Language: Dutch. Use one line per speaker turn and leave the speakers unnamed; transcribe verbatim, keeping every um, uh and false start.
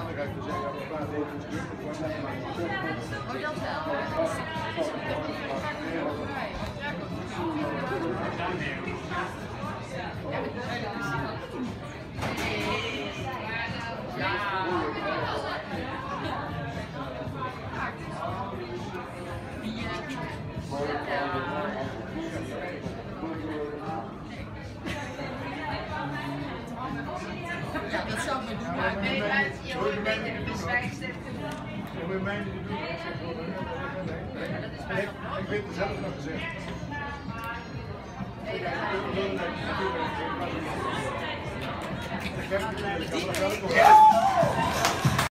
belangrijk te zeggen, we praten over iets druk, maar dat maar
Oh, dat wel.
Ja, dat zou ik me doen, maar nee, uit je hoort een beetje de bezwijkster te doen.
Ja, maar mij niet doen, ik zeg wel, nee, ik weet het zelf nog gezegd. Ik heb het natuurlijk, ik heb het wel